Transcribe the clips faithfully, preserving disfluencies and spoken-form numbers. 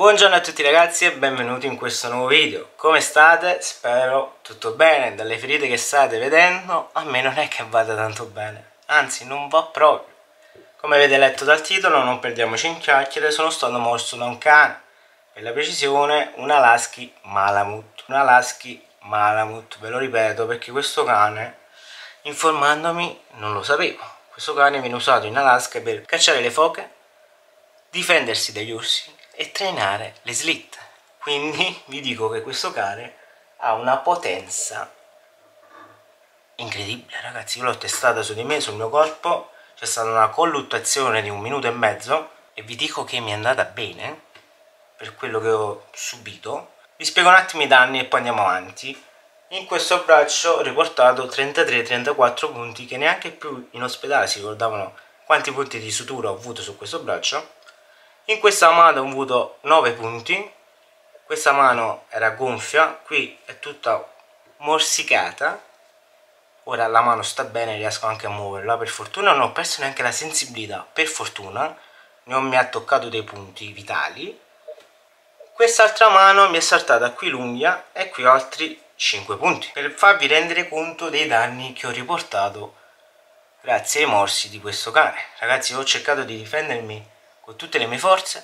Buongiorno a tutti ragazzi e benvenuti in questo nuovo video. Come state? Spero tutto bene. Dalle ferite che state vedendo a me non è che vada tanto bene, anzi non va proprio. Come avete letto dal titolo, non perdiamoci in chiacchiere, sono stato morso da un cane, per la precisione un Husky Malamute. Un Husky Malamute, ve lo ripeto perché questo cane, informandomi, non lo sapevo. Questo cane viene usato in Alaska per cacciare le foche, difendersi dagli orsi e trainare le slitte. Quindi vi dico che questo cane ha una potenza incredibile, ragazzi. Io l'ho testata su di me, sul mio corpo, c'è stata una colluttazione di un minuto e mezzo e vi dico che mi è andata bene per quello che ho subito. Vi spiego un attimo i danni e poi andiamo avanti. In questo braccio ho riportato trentatré trentaquattro punti, che neanche più in ospedale si ricordavano quanti punti di sutura ho avuto su questo braccio. In questa mano ho avuto nove punti, questa mano era gonfia, qui è tutta morsicata, ora la mano sta bene, riesco anche a muoverla, per fortuna non ho perso neanche la sensibilità, per fortuna, non mi ha toccato dei punti vitali. Quest'altra mano mi è saltata qui l'unghia e qui altri cinque punti, per farvi rendere conto dei danni che ho riportato grazie ai morsi di questo cane. Ragazzi, ho cercato di difendermi con tutte le mie forze,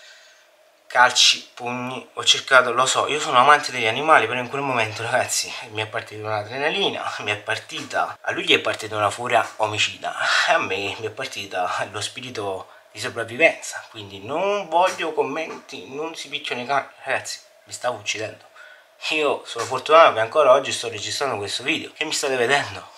calci, pugni, ho cercato, lo so, io sono amante degli animali, però in quel momento, ragazzi, mi è partita un'adrenalina, mi è partita, a lui gli è partita una furia omicida, a me mi è partita lo spirito di sopravvivenza, quindi non voglio commenti, non si picchiano i cani, ragazzi, mi stavo uccidendo. Io sono fortunato che ancora oggi sto registrando questo video, che mi state vedendo.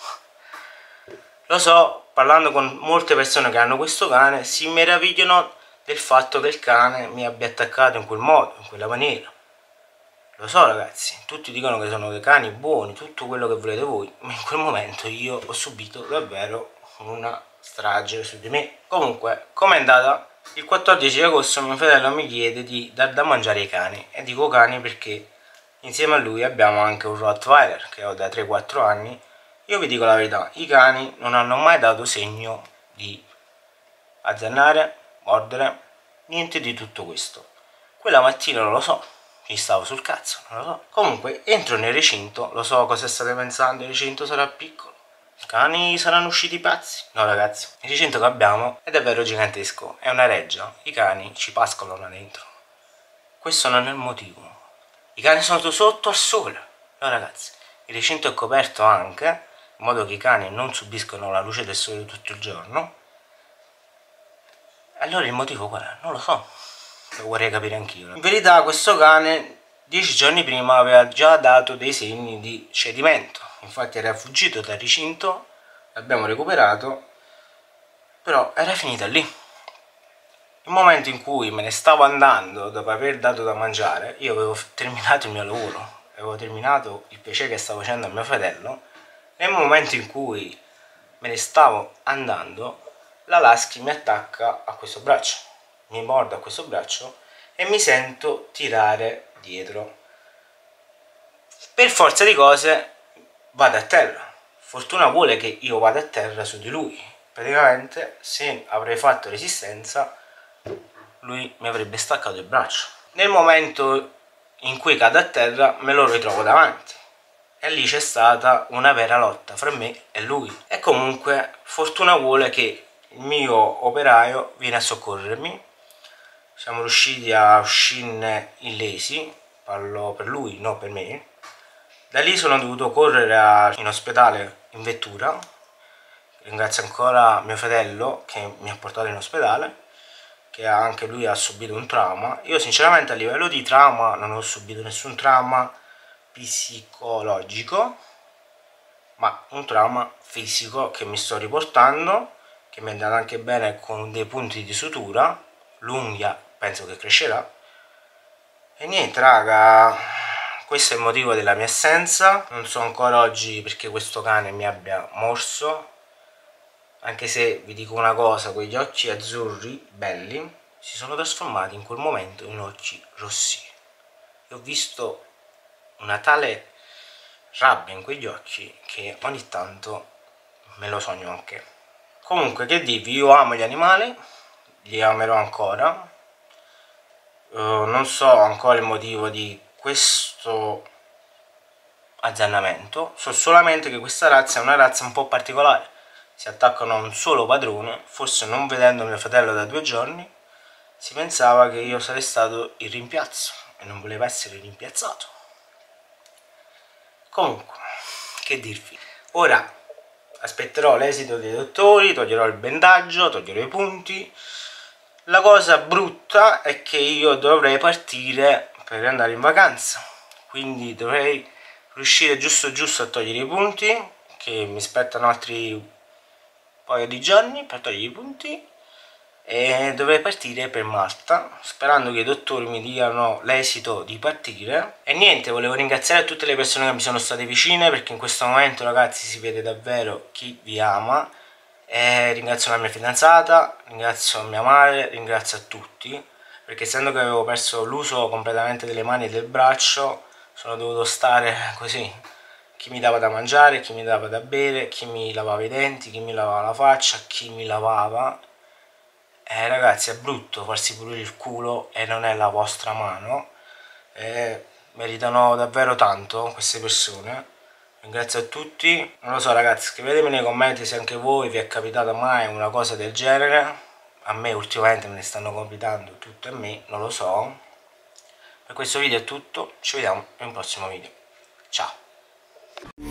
Lo so, parlando con molte persone che hanno questo cane, si meravigliano del fatto che il cane mi abbia attaccato in quel modo, in quella maniera. Lo so ragazzi, tutti dicono che sono dei cani buoni, tutto quello che volete voi, ma in quel momento io ho subito davvero una strage su di me. Comunque, com'è andata? Il quattordici agosto mio fratello mi chiede di dar da mangiare ai cani, e dico cani perché insieme a lui abbiamo anche un Rottweiler che ho da tre quattro anni. Io vi dico la verità, i cani non hanno mai dato segno di azzannare, mordere, niente di tutto questo. Quella mattina non lo so, gli stavo sul cazzo, non lo so. Comunque entro nel recinto, lo so cosa state pensando, il recinto sarà piccolo, i cani saranno usciti pazzi. No ragazzi, il recinto che abbiamo è davvero gigantesco, è una reggia, i cani ci pascolano dentro. Questo non è il motivo. I cani sono sotto al sole. No ragazzi, il recinto è coperto anche in modo che i cani non subiscono la luce del sole tutto il giorno. Allora il motivo qual è? Non lo so, lo vorrei capire anch'io. In verità questo cane dieci giorni prima aveva già dato dei segni di cedimento, infatti era fuggito dal recinto, l'abbiamo recuperato, però era finita lì. Il momento in cui me ne stavo andando dopo aver dato da mangiare, io avevo terminato il mio lavoro, avevo terminato il piacere che stavo facendo a mio fratello. Nel momento in cui me ne stavo andando, la Husky mi attacca a questo braccio, mi morde a questo braccio e mi sento tirare dietro. Per forza di cose vado a terra. Fortuna vuole che io vada a terra su di lui. Praticamente, se avrei fatto resistenza, lui mi avrebbe staccato il braccio. Nel momento in cui cado a terra, me lo ritrovo davanti. E lì c'è stata una vera lotta fra me e lui. E comunque fortuna vuole che il mio operaio viene a soccorrermi. Siamo riusciti a uscirne illesi, parlo per lui, non per me. Da lì sono dovuto correre in ospedale in vettura. Ringrazio ancora mio fratello che mi ha portato in ospedale, che anche lui ha subito un trauma. Io sinceramente a livello di trauma non ho subito nessun trauma psicologico, ma un trauma fisico che mi sto riportando, che mi è andato anche bene con dei punti di sutura, l'unghia penso che crescerà. E niente raga, questo è il motivo della mia assenza. Non so ancora oggi perché questo cane mi abbia morso, anche se vi dico una cosa, quegli occhi azzurri belli si sono trasformati in quel momento in occhi rossi. Io ho visto una tale rabbia in quegli occhi che ogni tanto me lo sogno anche. Comunque, che dirvi, io amo gli animali, li amerò ancora, uh, non so ancora il motivo di questo azzannamento, so solamente che questa razza è una razza un po' particolare, si attaccano a un solo padrone. Forse non vedendo mio fratello da due giorni si pensava che io sarei stato il rimpiazzo e non voleva essere rimpiazzato. Comunque, che dirvi, ora aspetterò l'esito dei dottori, toglierò il bendaggio, toglierò i punti. La cosa brutta è che io dovrei partire per andare in vacanza, quindi dovrei riuscire giusto giusto a togliere i punti, che mi spettano altri paio di giorni per togliere i punti, e dovrei partire per Malta, sperando che i dottori mi diano l'esito di partire. E niente, volevo ringraziare tutte le persone che mi sono state vicine, perché in questo momento, ragazzi, si vede davvero chi vi ama. E ringrazio la mia fidanzata, ringrazio mia madre, ringrazio a tutti, perché essendo che avevo perso l'uso completamente delle mani e del braccio, sono dovuto stare così. Chi mi dava da mangiare, chi mi dava da bere, chi mi lavava i denti, chi mi lavava la faccia, chi mi lavava. Eh ragazzi, è brutto farsi pulire il culo e non è la vostra mano. Eh, meritano davvero tanto queste persone. Ringrazio a tutti. Non lo so ragazzi, scrivetemi nei commenti se anche voi vi è capitata mai una cosa del genere. A me ultimamente me ne stanno capitando tutte a me, non lo so. Per questo video è tutto, ci vediamo in un prossimo video. Ciao!